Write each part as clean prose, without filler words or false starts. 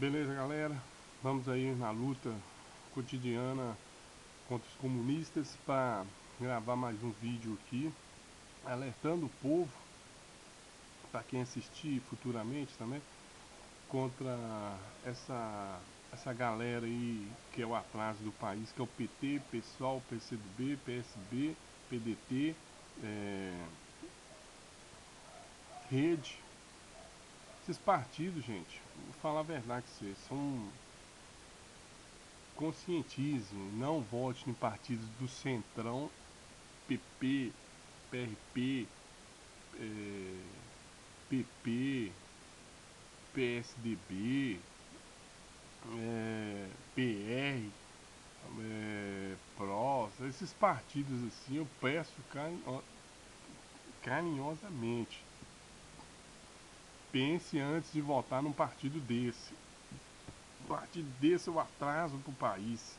Beleza, galera? Vamos aí na luta cotidiana contra os comunistas para gravar mais um vídeo aqui, alertando o povo, para quem assistir futuramente também, contra essa galera aí que é o atraso do país, que é o PT, PSOL, PCdoB, PSB, PDT, Rede. Esses partidos, gente, vou falar a verdade que vocês são. Conscientize, não vote em partidos do Centrão, PP, PRP, PP, PSDB, PR, PROS, esses partidos assim, eu peço carinhosamente. Pense antes de votar num partido desse. Um partido desse é o atraso pro país.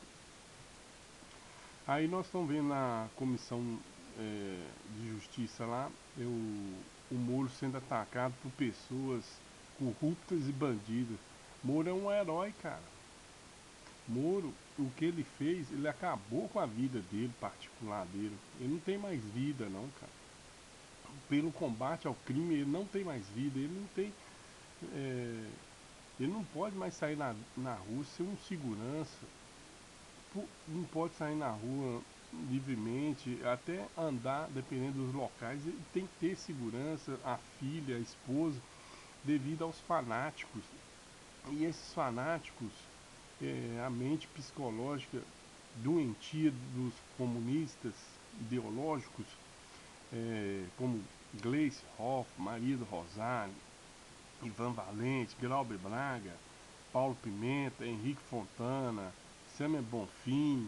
Aí nós estamos vendo na comissão de justiça lá, o Moro sendo atacado por pessoas corruptas e bandidas. Moro é um herói, cara. Moro, o que ele fez, ele acabou com a vida dele, particular dele. Ele não tem mais vida não, cara. Pelo combate ao crime, ele não tem mais vida, ele não tem. Ele não pode mais sair na rua, ser um segurança. Não pode sair na rua livremente, até andar, dependendo dos locais, ele tem que ter segurança, a filha, a esposa, devido aos fanáticos. E esses fanáticos, a mente psicológica doentia dos comunistas ideológicos, como Gleice Hoff, Maria do Rosário, Ivan Valente, Glauber Braga, Paulo Pimenta, Henrique Fontana, Samuel Bonfim,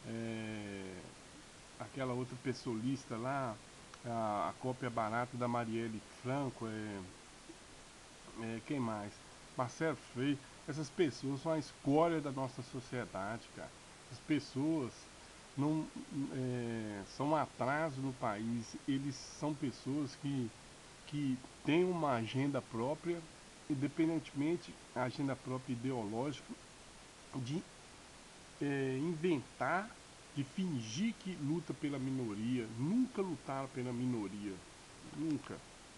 aquela outra pessoalista lá, a cópia barata da Marielle Franco, quem mais? Marcelo Frei. Essas pessoas são a escória da nossa sociedade, cara. As pessoas não são um atraso no país. Eles são pessoas que têm uma agenda própria, independentemente da agenda própria ideológica, de inventar, de fingir que luta pela minoria. Nunca lutaram pela minoria. Nunca.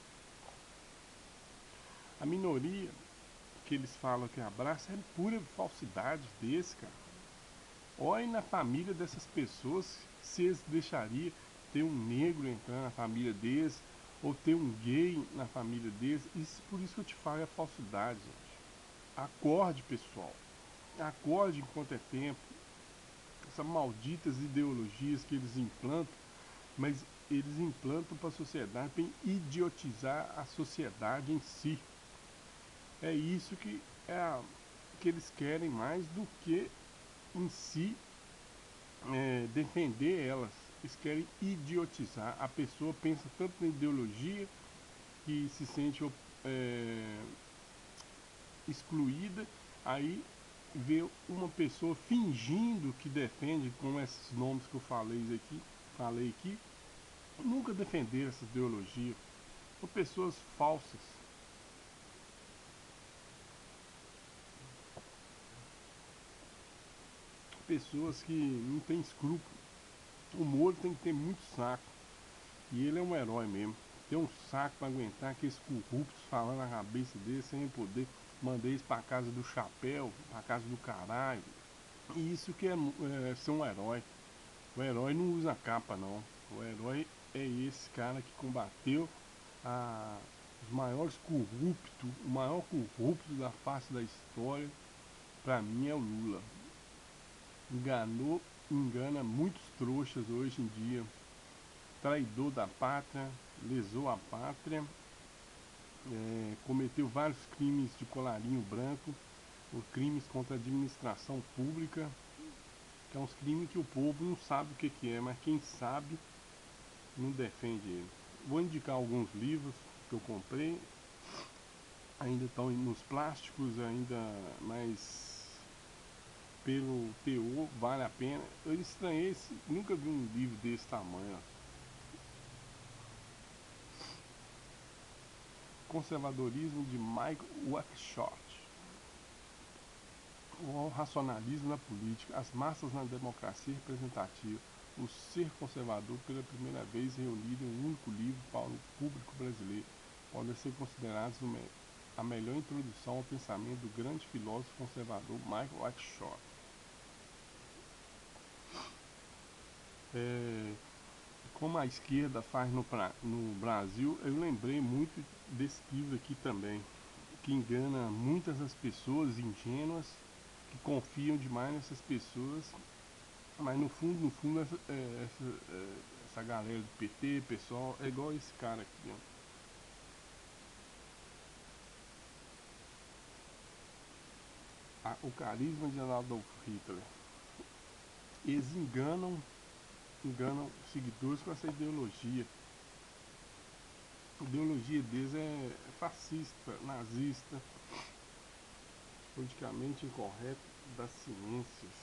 A minoria que eles falam que abraça é pura falsidade desse, cara. Olhem na família dessas pessoas se eles deixariam ter um negro entrar na família deles, ou ter um gay na família deles. Isso, por isso que eu te falo, é falsidade, gente. Acorde, pessoal. Acorde enquanto é tempo. Essas malditas ideologias que eles implantam, mas eles implantam para a sociedade para idiotizar a sociedade em si. É isso que eles querem mais do que em si defender elas. Eles querem idiotizar. A pessoa pensa tanto na ideologia que se sente excluída, aí vê uma pessoa fingindo que defende, com esses nomes que eu falei aqui, nunca defenderam essa ideologia. São pessoas falsas. Pessoas que não têm escrúpulo. O Moro tem que ter muito saco. E ele é um herói mesmo. Tem um saco para aguentar aqueles corruptos falando na cabeça dele sem poder. Mandei eles pra casa do chapéu, pra casa do caralho. E isso que é ser um herói. O herói não usa capa não. O herói é esse cara que combateu os maiores corruptos, o maior corrupto da face da história, pra mim é o Lula. Engana muitos trouxas hoje em dia. Traidor da pátria, lesou a pátria, cometeu vários crimes de colarinho branco, ou crimes contra a administração pública, que é uns crimes que o povo não sabe o que é, mas quem sabe não defende ele. Vou indicar alguns livros que eu comprei, ainda estão nos plásticos, ainda, mas pelo teor vale a pena. Eu estranhei, nunca vi um livro desse tamanho. Conservadorismo de Michael Oakeshott. o racionalismo na política, as massas na democracia representativa, o ser conservador pela primeira vez reunido em um único livro para o público brasileiro, podem ser considerados a melhor introdução ao pensamento do grande filósofo conservador Michael Oakeshott. Como a esquerda faz no Brasil, eu lembrei muito desse livro aqui também, que engana muitas das pessoas ingênuas que confiam demais nessas pessoas, mas no fundo, essa galera do PT, pessoal, é igual esse cara aqui, ó. O carisma de Adolf Hitler. Eles enganam seguidores com essa ideologia. A ideologia deles é fascista, nazista, politicamente incorreto das ciências.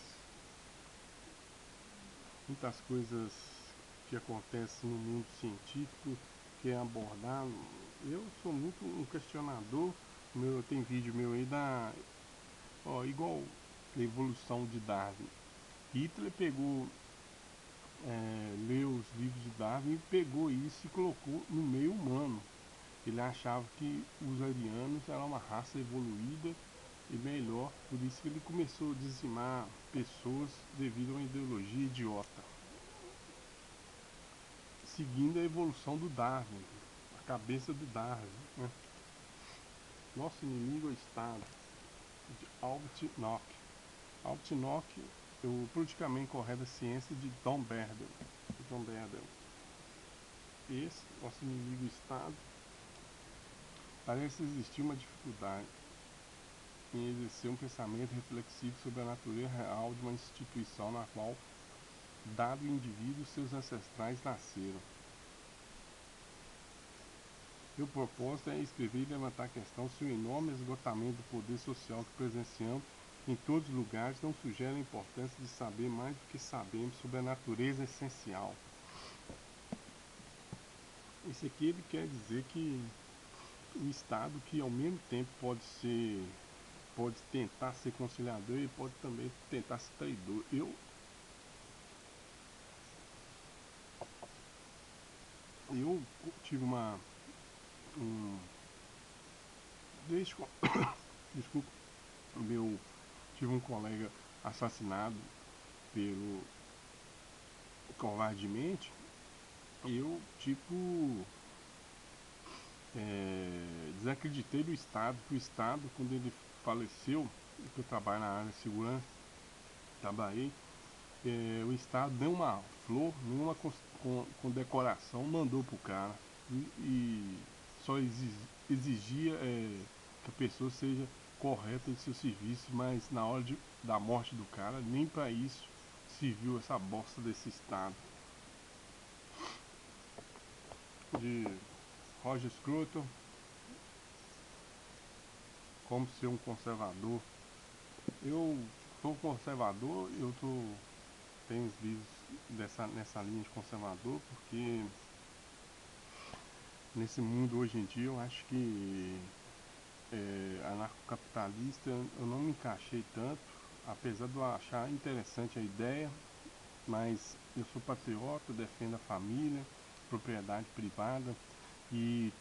Muitas coisas que acontecem no mundo científico que é abordado. Eu sou muito um questionador. Tem vídeo meu aí igual a evolução de Darwin. Hitler pegou, leu os livros de Darwin e pegou isso e colocou no meio humano. Ele achava que os arianos eram uma raça evoluída e melhor, por isso que ele começou a dizimar pessoas devido a uma ideologia idiota, seguindo a evolução do Darwin, a cabeça do Darwin, né? Nosso inimigo é o Estado, de Albert Nock. Albert Nock, o politicamente correto da ciência de John Berdel. Esse, nosso inimigo, o Estado, parece existir uma dificuldade em exercer um pensamento reflexivo sobre a natureza real de uma instituição na qual, dado o indivíduo, seus ancestrais nasceram. Meu propósito é escrever e levantar a questão se o enorme esgotamento do poder social que presenciamos em todos os lugares não sugere a importância de saber mais do que sabemos sobre a natureza essencial. Isso aqui ele quer dizer que o Estado, que ao mesmo tempo pode tentar ser conciliador e pode também tentar ser traidor. Eu tive desde desculpa, tive um colega assassinado pelo covardemente. Eu desacreditei do Estado, que o Estado, quando ele faleceu, que eu trabalho na área de segurança, trabalhei, o Estado deu uma flor, nenhuma condecoração, mandou pro cara e só exigia que a pessoa seja correta em seu serviço, mas na hora da morte do cara, nem para isso se viu essa bosta desse Estado. De Roger Scruton, como ser um conservador. Eu sou conservador, tenho os livros nessa linha de conservador, porque nesse mundo hoje em dia eu acho que anarcocapitalista eu não me encaixei tanto, apesar de eu achar interessante a ideia, mas eu sou patriota, defendo a família, propriedade privada e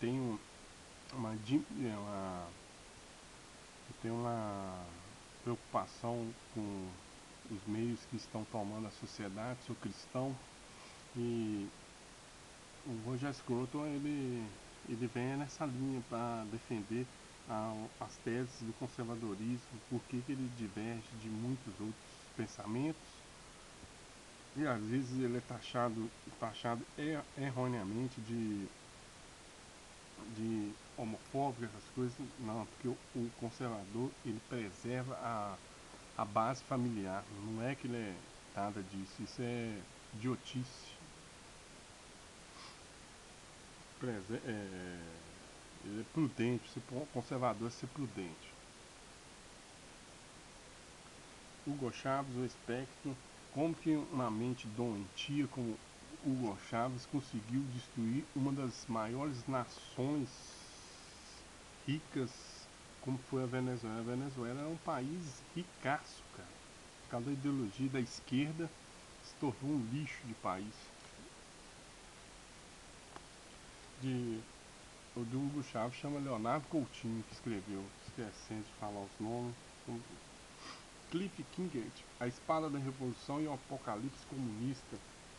eu tenho uma preocupação com os meios que estão tomando a sociedade. Sou cristão e o Roger Scruton ele vem nessa linha para defender as teses do conservadorismo, porque ele diverge de muitos outros pensamentos e às vezes ele é taxado erroneamente de homofóbico, essas coisas. Não, porque o conservador ele preserva a base familiar, não é que ele é nada disso, isso é idiotice. Ele é prudente, ser conservador é ser prudente. Hugo Chávez, o espectro, como que uma mente doentia como Hugo Chávez conseguiu destruir uma das maiores nações ricas como foi a Venezuela. A Venezuela é um país ricaço, cara. Por causa da ideologia da esquerda, se tornou um lixo de país. De, o do Hugo Chávez chama Leonardo Coutinho que escreveu, esquecendo de falar os nomes. Cliff Kinkert, A Espada da Revolução e o Apocalipse Comunista.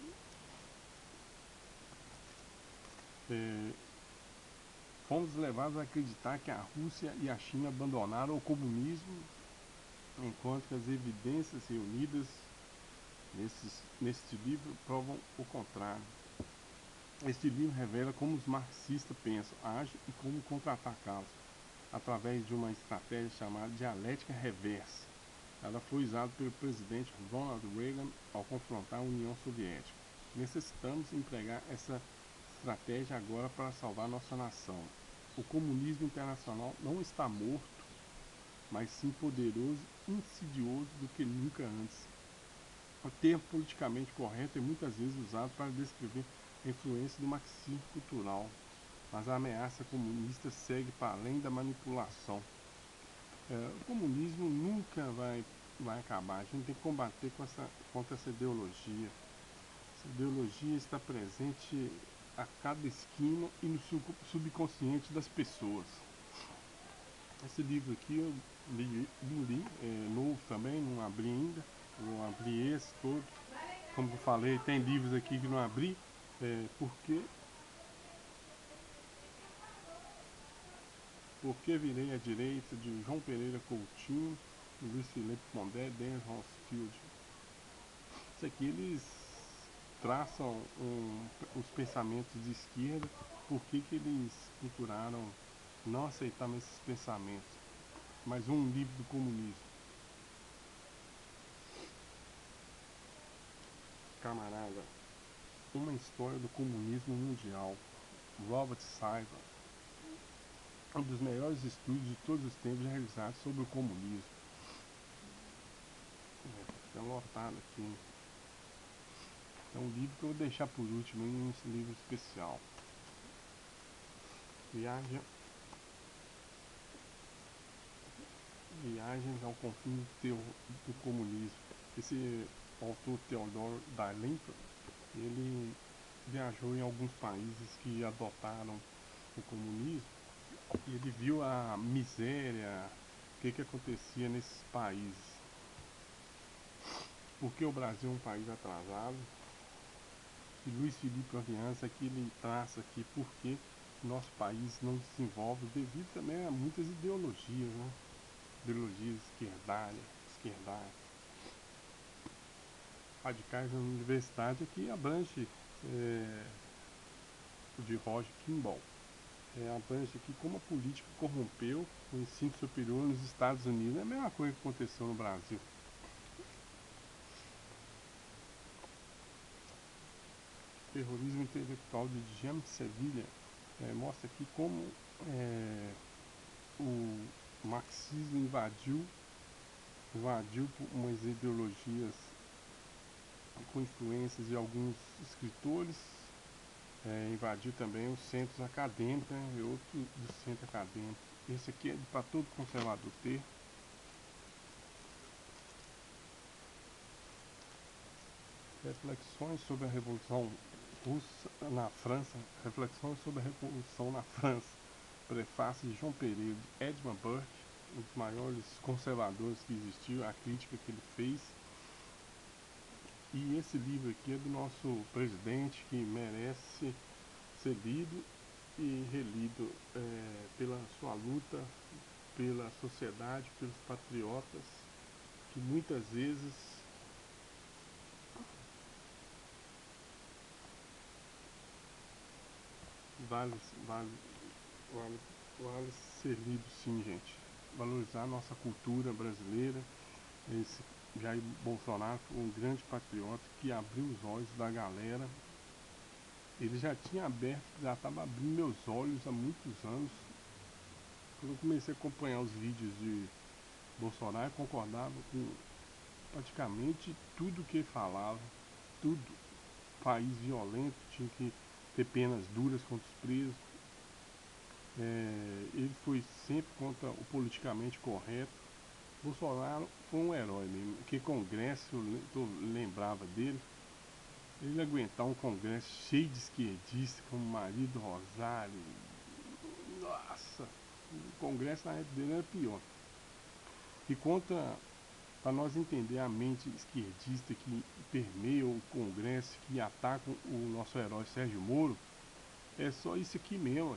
É, fomos levados a acreditar que a Rússia e a China abandonaram o comunismo, enquanto que as evidências reunidas neste livro provam o contrário. Este livro revela como os marxistas pensam, agem e como contra-atacá-los, através de uma estratégia chamada dialética reversa. Ela foi usada pelo presidente Ronald Reagan ao confrontar a União Soviética. Necessitamos empregar essa estratégia agora para salvar nossa nação. O comunismo internacional não está morto, mas sim poderoso e insidioso do que nunca antes. O termo politicamente correto é muitas vezes usado para descrever a influência do marxismo cultural, mas a ameaça comunista segue para além da manipulação. O comunismo nunca vai acabar, a gente tem que combater contra essa ideologia. Essa ideologia está presente a cada esquina e no subconsciente das pessoas. Esse livro aqui eu li é novo também, não abri ainda, vou abrir esse todo. Como eu falei, tem livros aqui que não abri, porque virei à direita, de João Pereira Coutinho, Luiz Felipe Pondé, Dennis Rossfield. Isso aqui eles traçam os pensamentos de esquerda, por que eles procuraram não aceitar esses pensamentos. Mais um livro do comunismo. Camarada, uma história do comunismo mundial. Robert Saiva, um dos melhores estudos de todos os tempos realizados sobre o comunismo. Tá lotado aqui. É um livro que eu vou deixar por último, esse livro especial. Viagens ao confim do comunismo. Esse autor Theodor Dalrymple, ele viajou em alguns países que adotaram o comunismo e ele viu a miséria, o que acontecia nesses países. Porque o Brasil é um país atrasado. E Luiz Felipe Orleans aqui ele traça aqui porque nosso país não desenvolve devido também a muitas ideologias, né? Ideologias esquerdárias. Radicais na universidade aqui abrange o de Roger Kimball. Abrange aqui como a política corrompeu o ensino superior nos Estados Unidos. É a mesma coisa que aconteceu no Brasil. Terrorismo intelectual de James Sevilla mostra aqui como o marxismo invadiu umas ideologias com influências de alguns escritores, invadiu também os centros acadêmicos, né, e outro do centro acadêmico. Esse aqui é para todo conservador ter. Reflexões sobre a Revolução Russa na França. Reflexões sobre a Revolução na França. Prefácio de João Pereira, de Edmund Burke, um dos maiores conservadores que existiu, a crítica que ele fez. E esse livro aqui é do nosso presidente, que merece ser lido e relido pela sua luta, pela sociedade, pelos patriotas, que muitas vezes vale ser lido sim, gente. Valorizar a nossa cultura brasileira. Esse Jair Bolsonaro foi um grande patriota que abriu os olhos da galera. Ele já estava abrindo meus olhos há muitos anos. Quando eu comecei a acompanhar os vídeos de Bolsonaro, eu concordava com praticamente tudo que ele falava. Tudo. País violento, tinha que ter penas duras contra os presos. Ele foi sempre contra o politicamente correto. Bolsonaro foi um herói mesmo. Que congresso, lembrava dele. Ele aguentar um congresso cheio de esquerdistas, como Marido Rosário. Nossa, o congresso na época dele era pior. E contra, para nós entender a mente esquerdista que permeia o congresso, que ataca o nosso herói Sérgio Moro, é só isso aqui mesmo.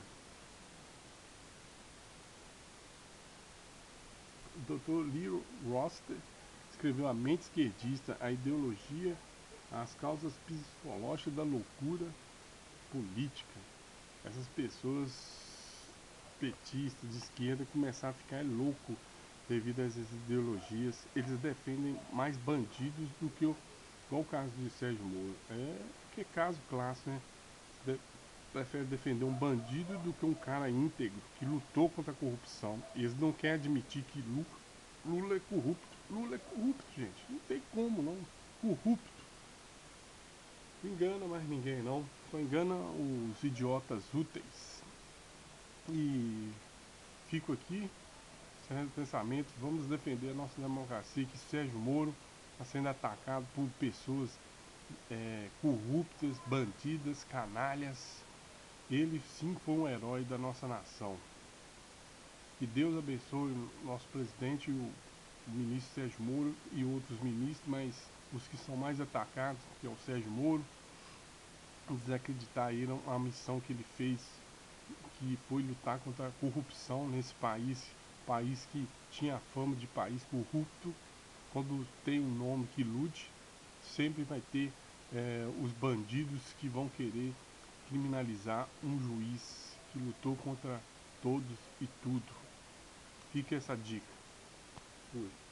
O Dr. Leo Roster escreveu A Mente Esquerdista, a Ideologia, as Causas Psicológicas da Loucura Política. Essas pessoas petistas de esquerda começaram a ficar louco devido a essas ideologias. Eles defendem mais bandidos do que igual o caso de Sérgio Moro. Que é caso clássico, né? Prefere defender um bandido do que um cara íntegro que lutou contra a corrupção. Eles não querem admitir que Lula é corrupto. Lula é corrupto, gente. Não tem como, não. Corrupto. Não engana mais ninguém, não. Só engana os idiotas úteis. E fico aqui, sem pensamento. Vamos defender a nossa democracia. Que Sérgio Moro está sendo atacado por pessoas corruptas, bandidas, canalhas. Ele sim foi um herói da nossa nação. Que Deus abençoe o nosso presidente, o ministro Sérgio Moro e outros ministros, mas os que são mais atacados, que é o Sérgio Moro, desacreditaram a missão que ele fez, que foi lutar contra a corrupção nesse país que tinha a fama de país corrupto. Quando tem um nome que ilude, sempre vai ter os bandidos que vão querer criminalizar um juiz que lutou contra todos e tudo. Fica essa dica. Fui.